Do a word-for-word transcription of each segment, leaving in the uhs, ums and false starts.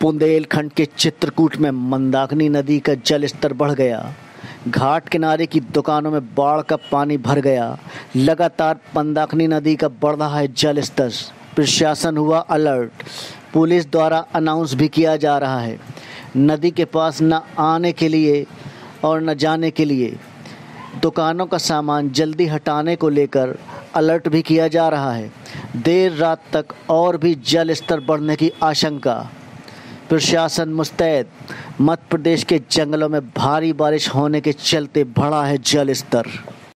बुंदेलखंड के चित्रकूट में मंदाकिनी नदी का जलस्तर बढ़ गया। घाट किनारे की दुकानों में बाढ़ का पानी भर गया। लगातार मंदाकिनी नदी का बढ़ रहा है जलस्तर। प्रशासन हुआ अलर्ट। पुलिस द्वारा अनाउंस भी किया जा रहा है नदी के पास न आने के लिए और न जाने के लिए। दुकानों का सामान जल्दी हटाने को लेकर अलर्ट भी किया जा रहा है। देर रात तक और भी जल स्तर बढ़ने की आशंका। प्रशासन मुस्तैद। मध्य प्रदेश के जंगलों में भारी बारिश होने के चलते बढ़ा है जल स्तर।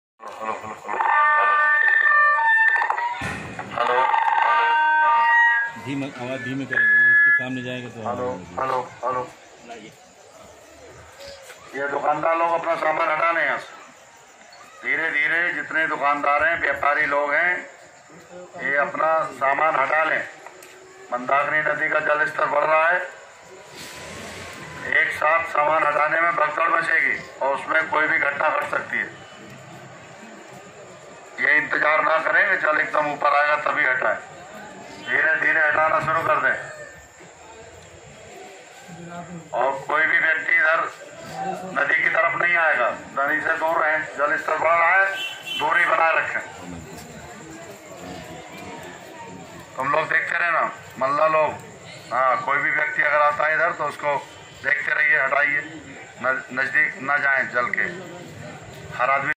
धीमे आवाज धीमे करेंगे, वो इसके सामने जाएगा तो हेलो हेलो हेलो ये दुकानदार लोग अपना सामान हटाने यहाँ से धीरे धीरे। जितने दुकानदार हैं, व्यापारी लोग हैं, ये अपना सामान हटा लें। मंदाकिनी नदी का जलस्तर बढ़ रहा है। एक साथ सामान हटाने में भगदड़ मचेगी और उसमें कोई भी घटना घट सकती है। ये इंतजार ना करें कि जल एकदम ऊपर आएगा तभी हटाएं। धीरे धीरे हटाना शुरू कर दें और कोई भी व्यक्ति इधर नदी की तरफ नहीं आएगा। नदी से दूर रहें। जल स्तर बढ़ रहा है, दूरी बनाए रखें। तुम लोग देखते रहे ना, मल्ला लोग। हाँ, कोई भी व्यक्ति अगर आता है इधर तो उसको देखते रहिए, हटाइए, नजदीक ना जाएं जल के। हर आदमी